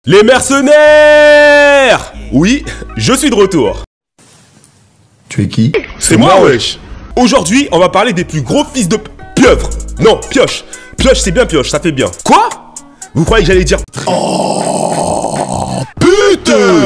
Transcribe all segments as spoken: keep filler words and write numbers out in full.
Les mercenaires! Oui, je suis de retour. Tu es qui? C'est moi, wesh. Aujourd'hui, on va parler des plus gros fils de pieuvre. Non, pioche. Pioche, c'est bien pioche, ça fait bien. Quoi? Vous croyez que j'allais dire... Oh, putain!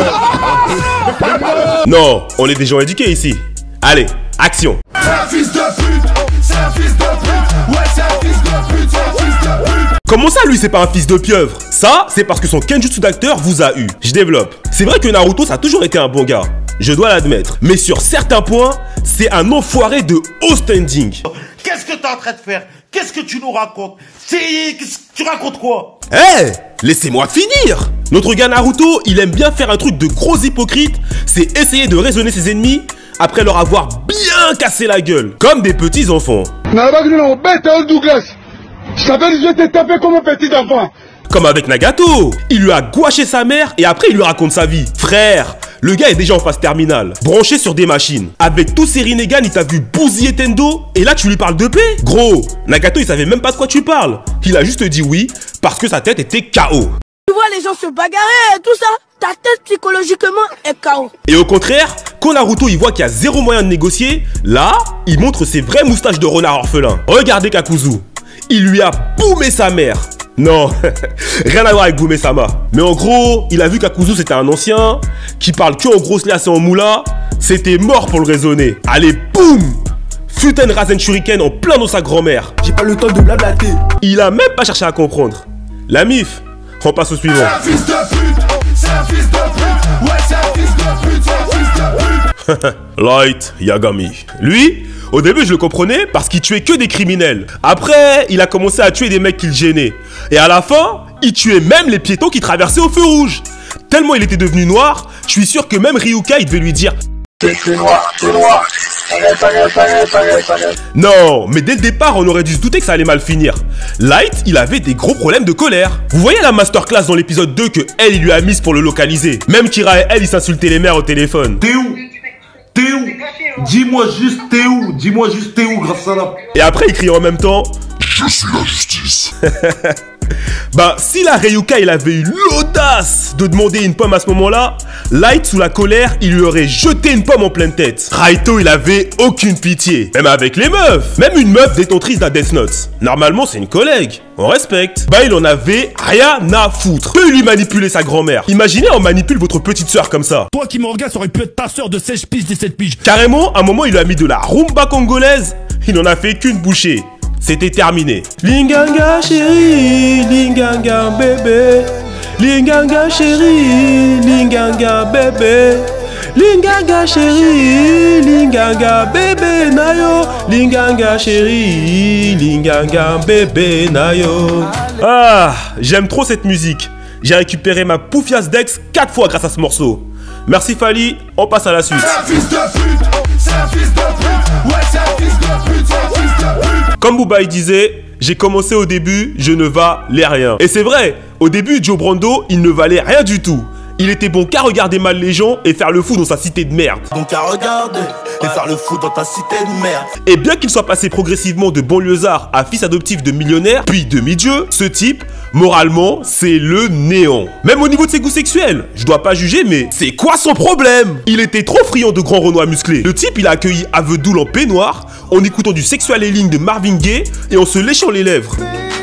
Non, on est des gens éduqués ici. Allez, action. C'est un fils de pute, c'est un fils de pute, ouais c'est un fils de pute, c'est un fils de pute. Comment ça, lui, c'est pas un fils de pieuvre? Ça, c'est parce que son kenjutsu d'acteur vous a eu. Je développe. C'est vrai que Naruto, ça a toujours été un bon gars. Je dois l'admettre. Mais sur certains points, c'est un enfoiré de haut standing. Qu'est-ce que t'es en train de faire? Qu'est-ce que tu nous racontes? C'est... Tu racontes quoi? Eh hey, laissez-moi finir. Notre gars Naruto, il aime bien faire un truc de gros hypocrite, c'est essayer de raisonner ses ennemis après leur avoir bien cassé la gueule, comme des petits enfants. Je t'avais dit, je t'ai tapé comme un petit enfant. Comme avec Nagato, il lui a gouaché sa mère et après il lui raconte sa vie. Frère, le gars est déjà en phase terminale, branché sur des machines. Avec tous ses Rinnegan, il t'a vu bousiller Tendo et là tu lui parles de paix. Gros, Nagato il savait même pas de quoi tu parles. Il a juste dit oui parce que sa tête était K O. Tu vois les gens se bagarrer et tout ça, ta tête psychologiquement est K O. Et au contraire, quand Naruto il voit qu'il y a zéro moyen de négocier, là, il montre ses vraies moustaches de renard orphelin. Regardez Kakuzu, il lui a boumé sa mère. Non, rien à voir avec Boumé Sama. Mais en gros, il a vu qu'Akuzu c'était un ancien qui parle que en grosse liasse et en moula. C'était mort pour le raisonner. Allez, boum! Futen Rasen Shuriken en plein dans sa grand-mère. J'ai pas le temps de blablater. Il a même pas cherché à comprendre. La mif, on passe au suivant. C'est un fils de pute, c'est un fils de pute, ouais c'est un fils de pute, c'est un fils de pute. Light Yagami. Lui, au début, je le comprenais parce qu'il tuait que des criminels. Après, il a commencé à tuer des mecs qu'il gênait. Et à la fin, il tuait même les piétons qui traversaient au feu rouge. Tellement il était devenu noir, je suis sûr que même Ryuka, il devait lui dire... T'es noir, t'es noir. Non, mais dès le départ, on aurait dû se douter que ça allait mal finir. Light, il avait des gros problèmes de colère. Vous voyez la masterclass dans l'épisode deux que elle, il lui a mise pour le localiser. Même Kira et elle, ils s'insultaient les mères au téléphone. T'es où? T'es où? Dis-moi juste t'es où? Dis-moi juste t'es où grâce à la... Et après, il criait en même temps... Je suis la justice. Bah, si la Ryuka, il avait eu l'audace de demander une pomme à ce moment-là, Light, sous la colère, il lui aurait jeté une pomme en pleine tête. Raito, il avait aucune pitié. Même avec les meufs. Même une meuf détentrice d'un Death Note. Normalement, c'est une collègue. On respecte. Bah, il en avait rien à foutre. Peut lui manipuler sa grand-mère. Imaginez, on manipule votre petite sœur comme ça. Toi qui me regardes, ça aurait pu être ta sœur de seize piges, dix-sept piges. Carrément, à un moment, il lui a mis de la rumba congolaise. Il n'en a fait qu'une bouchée. C'était terminé. Linganga chérie, Linganga bébé. Linganga chérie, Linganga bébé. Linganga chérie, Linganga bébé nayo. Linganga chérie, Linganga bébé nayo. Ah, j'aime trop cette musique. J'ai récupéré ma poufiasse d'ex quatre fois grâce à ce morceau. Merci Fali, on passe à la suite. C'est un fils de pute, c'est un fils de pute, ouais c'est un fils de pute, c'est un fils de pute. Comme Boubaï disait, j'ai commencé au début, je ne valais rien. Et c'est vrai, au début, Joe Brando, il ne valait rien du tout. Il était bon qu'à regarder mal les gens et faire le fou dans sa cité de merde. Donc à regarder et faire le fou dans ta cité de merde. Et bien qu'il soit passé progressivement de banlieusard à fils adoptif de millionnaire, puis demi-dieu, ce type, moralement, c'est le néant. Même au niveau de ses goûts sexuels, je dois pas juger, mais c'est quoi son problème? Il était trop friand de grands renois musclés. Le type, il a accueilli Avedoul en peignoir, en écoutant du Sexual Healing de Marvin Gaye et en se léchant les lèvres.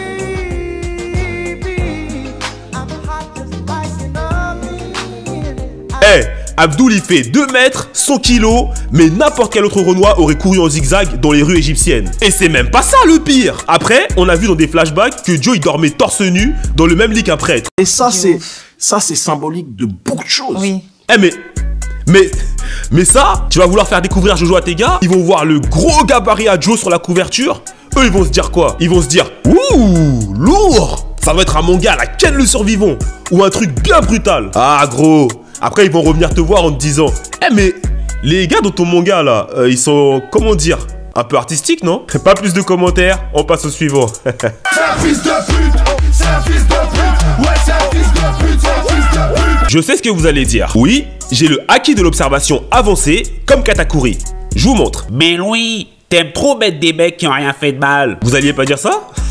Eh, hey, Abdul il fait deux mètres, cent kilos, mais n'importe quel autre Renoir aurait couru en zigzag dans les rues égyptiennes. Et c'est même pas ça le pire. Après, on a vu dans des flashbacks que Joe il dormait torse nu dans le même lit qu'un prêtre. Et ça c'est ça c'est symbolique de beaucoup de choses. Oui. Eh mais, mais, mais ça, tu vas vouloir faire découvrir Jojo à tes gars, ils vont voir le gros gabarit à Joe sur la couverture, eux ils vont se dire quoi? Ils vont se dire, ouh, lourd. Ça doit être un manga à la Ken le survivant, ou un truc bien brutal. Ah gros. Après, ils vont revenir te voir en te disant « Eh mais, les gars dans ton manga, là, euh, ils sont, comment dire, un peu artistiques, non ?» Pas plus de commentaires, on passe au suivant. C'est un fils de pute, c'est un fils de pute, ouais c'est un fils de pute, c'est un fils de pute. Je sais ce que vous allez dire. Oui, j'ai le haki de l'observation avancé, comme Katakuri. Je vous montre. Mais Louis, t'aimes trop mettre des mecs qui ont rien fait de mal. Vous alliez pas dire ça?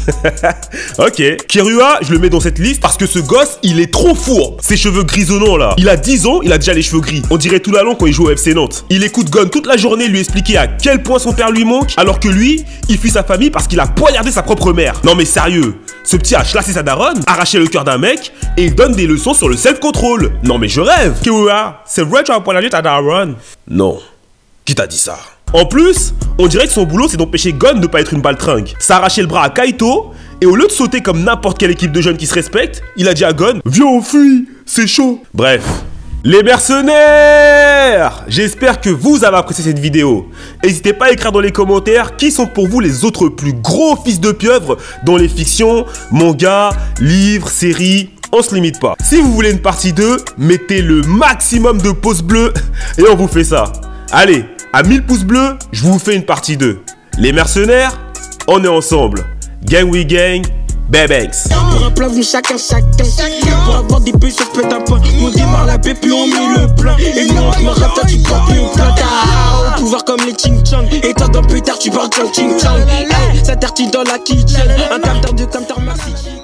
Ok. Kirua, je le mets dans cette liste parce que ce gosse, il est trop fourbe. Ses cheveux grisonnants là. Il a dix ans, il a déjà les cheveux gris. On dirait tout l'allant quand il joue au F C Nantes. Il écoute Gon toute la journée lui expliquer à quel point son père lui manque, alors que lui, il fuit sa famille parce qu'il a poignardé sa propre mère. Non mais sérieux, ce petit a chlassé sa daronne, arraché le cœur d'un mec, et il donne des leçons sur le self-control. Non mais je rêve. Kirua, c'est vrai que tu as poignardé ta daronne? Non. Qui t'a dit ça? En plus, on dirait que son boulot c'est d'empêcher Gon de ne pas être une baltringue. Ça a arraché le bras à Kaito, et au lieu de sauter comme n'importe quelle équipe de jeunes qui se respecte, il a dit à Gon, viens on fuit, c'est chaud. Bref. Les mercenaires! J'espère que vous avez apprécié cette vidéo. N'hésitez pas à écrire dans les commentaires qui sont pour vous les autres plus gros fils de pieuvre dans les fictions, mangas, livres, séries. On se limite pas. Si vous voulez une partie deux, mettez le maximum de pouces bleus et on vous fait ça. Allez, à mille pouces bleus, je vous fais une partie deux. Les mercenaires, on est ensemble. Gang we gang, Babanks. Pour un plein, chacun, chacun. Pour avoir des bœufs, ça se pète un point. On démarre la paix, puis on met le plein. Et nous, on se marre, toi, tu crois plus au plein. T'as au pouvoir comme les Ching Chang. Et toi, dans plus tard, tu parles de Ching Chang. Ça tertine dans la kitchen. Un capteur de capteur, merci.